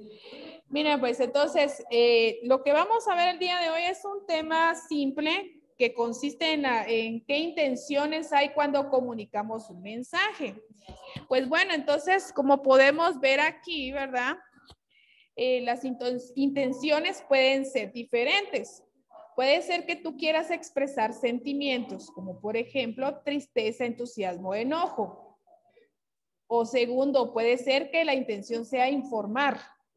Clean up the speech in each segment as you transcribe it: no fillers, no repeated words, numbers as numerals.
Miren, pues entonces, lo que vamos a ver el día de hoy es un tema simple que consiste en qué intenciones hay cuando comunicamos un mensaje. Pues bueno, entonces, como podemos ver aquí, ¿verdad? Las intenciones pueden ser diferentes. Puede ser que tú quieras expresar sentimientos, como por ejemplo, tristeza, entusiasmo, enojo. O segundo, puede ser que la intención sea informar.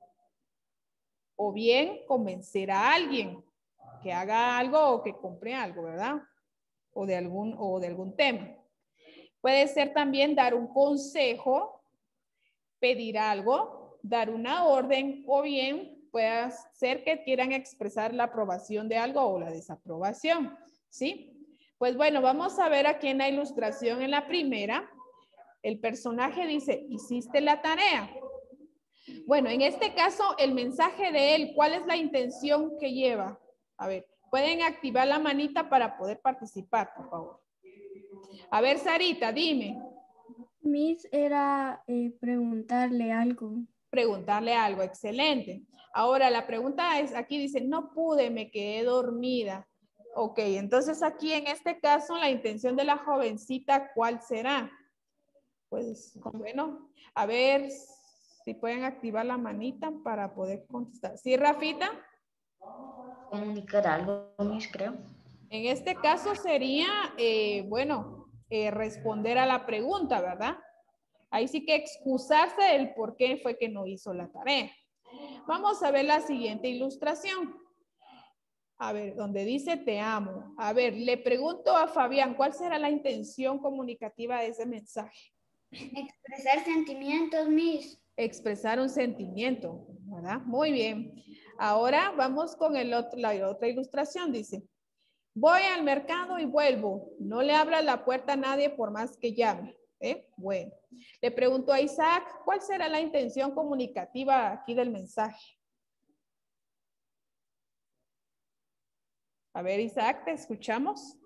O bien convencer a alguien que haga algo o que compre algo, ¿verdad? O de algún tema. Puede ser también dar un consejo, pedir algo, dar una orden, o bien puede ser que quieran expresar la aprobación de algo o la desaprobación, ¿sí? Pues bueno, vamos a ver aquí en la ilustración, en la primera, el personaje dice, ¿hiciste la tarea? Bueno, en este caso, el mensaje de él, ¿cuál es la intención que lleva? A ver, pueden activar la manita para poder participar, por favor. A ver, Sarita, dime. Miss era preguntarle algo. Preguntarle algo, excelente. Ahora, la pregunta es, aquí dice, no pude, me quedé dormida. Ok, entonces aquí en este caso, la intención de la jovencita, ¿cuál será? Pues, bueno, a ver si pueden activar la manita para poder contestar. ¿Sí, Rafita? Comunicar algo, Miss, creo. En este caso sería, bueno, responder a la pregunta, ¿verdad? Ahí sí que excusarse del por qué fue que no hizo la tarea. Vamos a ver la siguiente ilustración. A ver, donde dice te amo. A ver, le pregunto a Fabián, ¿cuál será la intención comunicativa de ese mensaje? Expresar sentimientos, Miss. Expresar un sentimiento, ¿verdad? Muy bien. Ahora vamos con la otra ilustración. Dice, voy al mercado y vuelvo. No le abra la puerta a nadie por más que llame. Bueno, le pregunto a Isaac, ¿cuál será la intención comunicativa aquí del mensaje? A ver, Isaac, ¿te escuchamos?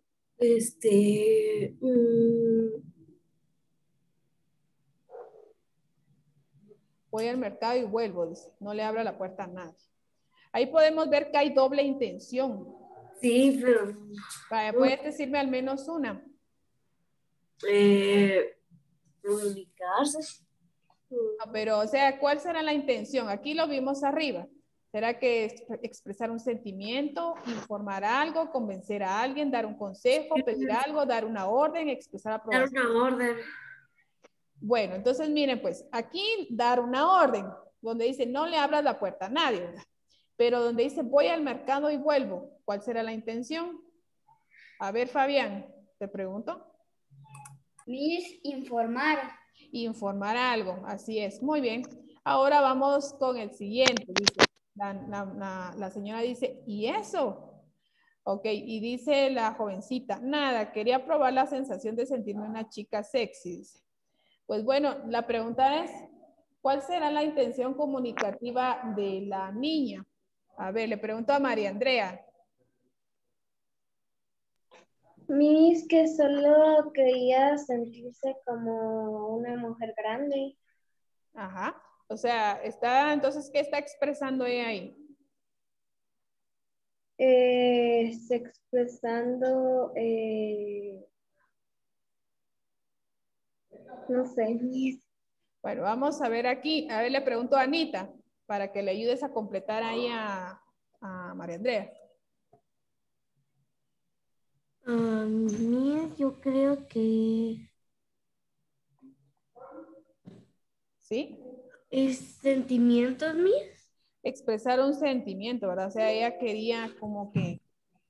Voy al mercado y vuelvo, dice. No le abra la puerta a nadie. Ahí podemos ver que hay doble intención. Sí, pero... Vaya, ¿puedes decirme al menos una? Comunicarse. No, pero, o sea, ¿cuál será la intención? Aquí lo vimos arriba. ¿Será que expresar un sentimiento, informar algo, convencer a alguien, dar un consejo, pedir algo, dar una orden, expresar aprobación? Dar una orden. Bueno, entonces miren, pues aquí dar una orden, donde dice no le abras la puerta a nadie, ¿verdad? Pero donde dice voy al mercado y vuelvo, ¿cuál será la intención? A ver, Fabián, te pregunto. Miss, informar. Informar algo, así es, muy bien. Ahora vamos con el siguiente, dice, la señora dice, ¿y eso? Ok, y dice la jovencita, nada, quería probar la sensación de sentirme una chica sexy, dice. Pues bueno, la pregunta es, ¿cuál será la intención comunicativa de la niña? A ver, le pregunto a María Andrea. Miss que solo quería sentirse como una mujer grande. Ajá. O sea, entonces, ¿qué está expresando ella ahí? Expresando, no sé, Miss. Bueno, vamos a ver aquí. A ver, le pregunto a Anita para que le ayudes a completar ahí a María Andrea. Miss, yo creo que ¿Sí? es sentimientos, Miss. Expresar un sentimiento, ¿verdad? O sea, ella quería como que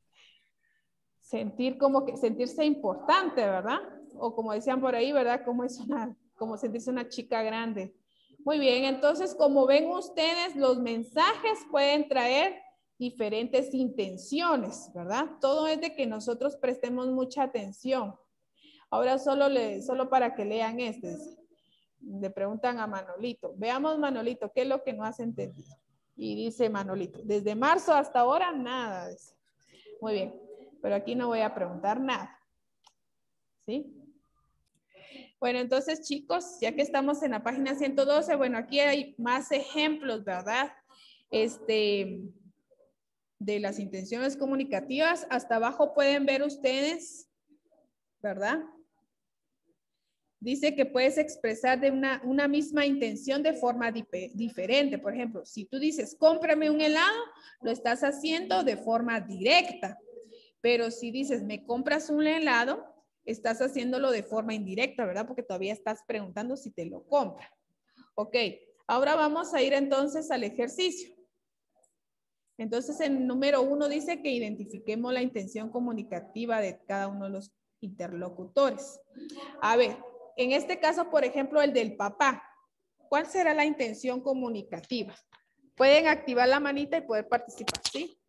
sentirse importante, ¿verdad? O como decían por ahí, ¿verdad? Como sentirse una chica grande. Muy bien, entonces como ven ustedes, los mensajes pueden traer diferentes intenciones, ¿verdad? Todo es de que nosotros prestemos mucha atención. Ahora solo para que lean este, le preguntan a Manolito. Veamos, Manolito, ¿qué es lo que no has entendido? Y dice Manolito, desde marzo hasta ahora, nada. Dice. Muy bien, pero aquí no voy a preguntar nada. ¿Sí? Bueno, entonces chicos, ya que estamos en la página 112, bueno, aquí hay más ejemplos, ¿verdad? De las intenciones comunicativas. Hasta abajo pueden ver ustedes, ¿verdad? Dice que puedes expresar de una misma intención de forma diferente. Por ejemplo, si tú dices, cómprame un helado, lo estás haciendo de forma directa. Pero si dices, me compras un helado, estás haciéndolo de forma indirecta, ¿verdad? Porque todavía estás preguntando si te lo compra. Ok, ahora vamos a ir entonces al ejercicio. Entonces, en número 1 dice que identifiquemos la intención comunicativa de cada uno de los interlocutores. A ver, en este caso, por ejemplo, el del papá. ¿Cuál será la intención comunicativa? Pueden activar la manita y poder participar, ¿sí?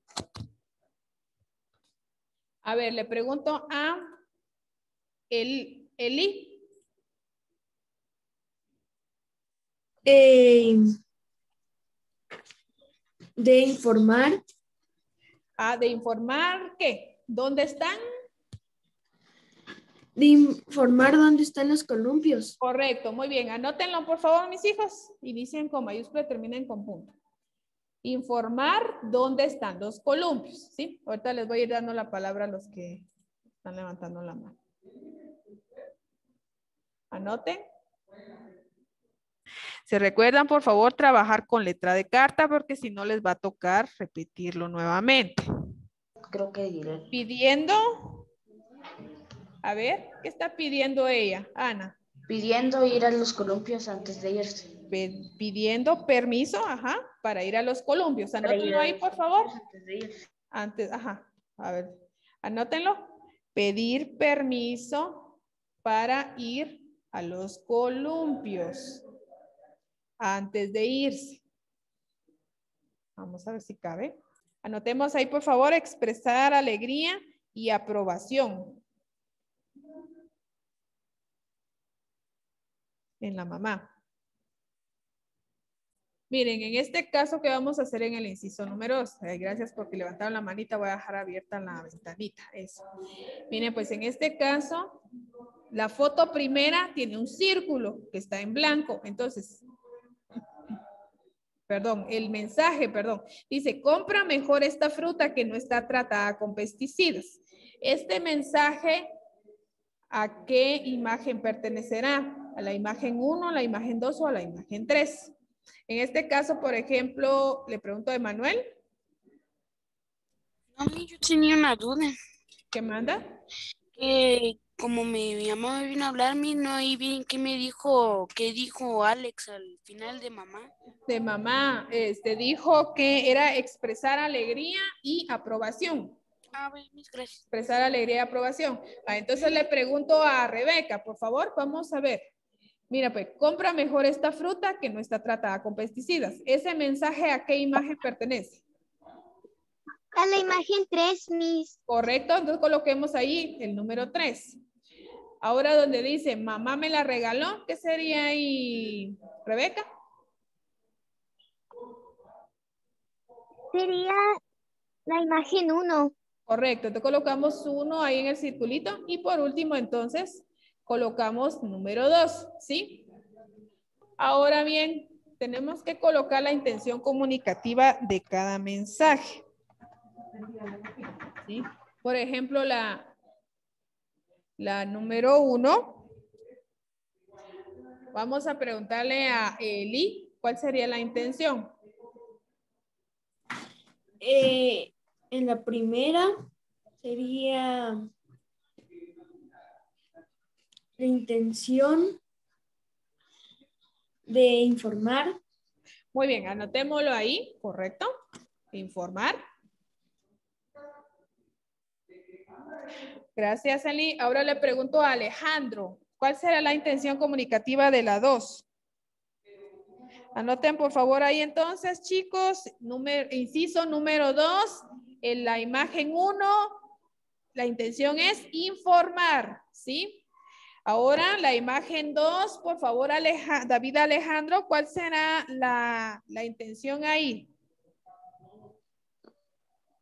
A ver, le pregunto a Eli. De informar. De informar, ¿qué? ¿Dónde están? De informar dónde están los columpios. Correcto, muy bien. Anótenlo, por favor, mis hijos. Inicien con mayúscula y terminen con punto. Informar dónde están los columpios, ¿sí? Ahorita les voy a ir dando la palabra a los que están levantando la mano. Anoten. Se recuerdan, por favor, trabajar con letra de carta porque si no les va a tocar repetirlo nuevamente. Creo que diré. Pidiendo. A ver, ¿qué está pidiendo ella, Ana? Pidiendo ir a los columpios antes de irse. Pidiendo permiso, ajá, para ir a los columpios. Anótenlo ahí, por favor. Antes de irse. Antes, ajá, a ver, anótenlo. Pedir permiso para ir a los columpios antes de irse. Vamos a ver si cabe. Anotemos ahí, por favor, expresar alegría y aprobación en la mamá. Miren, en este caso, ¿qué vamos a hacer en el inciso número 2? Gracias porque levantaron la manita, voy a dejar abierta la ventanita. Eso. Miren, pues en este caso, la foto primera tiene un círculo que está en blanco. Entonces, perdón, el mensaje, perdón, dice, compra mejor esta fruta que no está tratada con pesticidas. Este mensaje, ¿a qué imagen pertenecerá? ¿A la imagen 1, a la imagen 2 o a la imagen 3? En este caso, por ejemplo, le pregunto a Emanuel. No, yo tenía una duda. ¿Qué manda? Como mi mamá me vino a hablar, no oí bien qué dijo Alex al final de mamá. De mamá, dijo que era expresar alegría y aprobación. Bueno, gracias. Expresar alegría y aprobación. Entonces le pregunto a Rebeca, por favor, vamos a ver. Mira, pues, compra mejor esta fruta que no está tratada con pesticidas. ¿Ese mensaje a qué imagen pertenece? A la imagen 3, Miss. Correcto, entonces coloquemos ahí el número 3. Ahora donde dice, mamá me la regaló, ¿qué sería ahí, Rebeca? Sería la imagen 1. Correcto, entonces colocamos 1 ahí en el circulito y por último entonces colocamos número 2, ¿sí? Ahora bien, tenemos que colocar la intención comunicativa de cada mensaje. ¿Sí? Por ejemplo, la número 1. Vamos a preguntarle a Eli, ¿cuál sería la intención? En la primera sería la intención de informar. Muy bien, anotémoslo ahí, correcto. Informar. Gracias, Eli. Ahora le pregunto a Alejandro, ¿cuál será la intención comunicativa de la 2? Anoten por favor ahí entonces, chicos, inciso número 2, en la imagen 1, la intención es informar, ¿sí? Ahora la imagen 2, por favor, David Alejandro, ¿cuál será la intención ahí?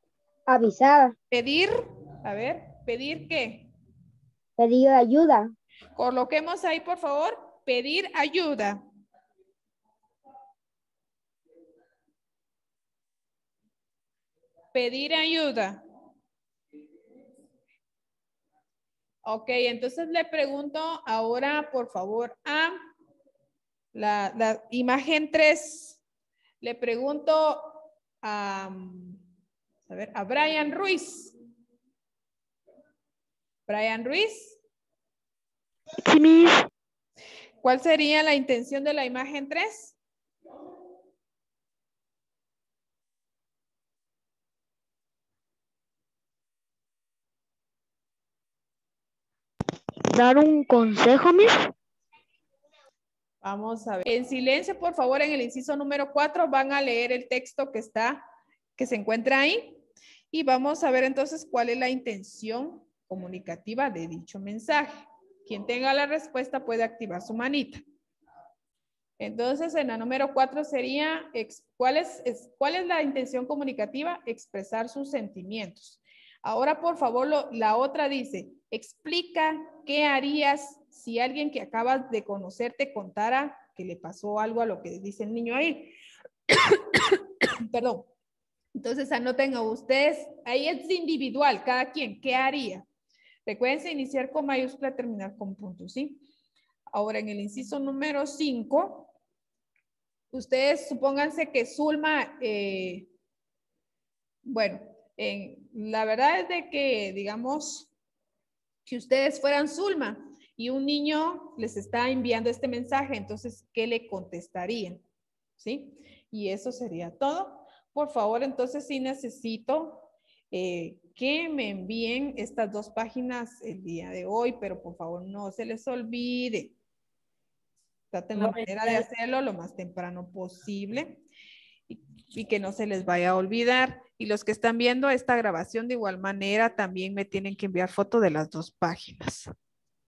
Avisar. Pedir, a ver, ¿pedir qué? Pedir ayuda. Coloquemos ahí, por favor, pedir ayuda. Pedir ayuda. Ok, entonces le pregunto ahora, por favor, a la imagen 3. Le pregunto a ver, a Brian Ruiz. Brian Ruiz. Sí, Miss. ¿Cuál sería la intención de la imagen 3? Dar un consejo, Miss. Vamos a ver. En silencio, por favor, en el inciso número 4 van a leer el texto que se encuentra ahí. Y vamos a ver entonces cuál es la intención comunicativa de dicho mensaje. Quien tenga la respuesta puede activar su manita. Entonces, en la número 4 sería, ¿cuál es la intención comunicativa? Expresar sus sentimientos. Ahora, por favor, la otra dice, explica qué harías si alguien que acabas de conocer te contara que le pasó algo a lo que dice el niño ahí. Perdón. Entonces, anoten a ustedes, ahí es individual, cada quien, ¿qué haría? Recuerden iniciar con mayúscula, terminar con punto, ¿sí? Ahora, en el inciso número 5, ustedes supónganse que Zulma, bueno, la verdad es de que, digamos, que ustedes fueran Zulma y un niño les está enviando este mensaje, entonces, ¿qué le contestarían? ¿Sí? Y eso sería todo. Por favor, entonces sí necesito que me envíen estas 2 páginas el día de hoy, pero por favor no se les olvide. Traten la manera de hacerlo lo más temprano posible y que no se les vaya a olvidar. Y los que están viendo esta grabación de igual manera también me tienen que enviar foto de las 2 páginas.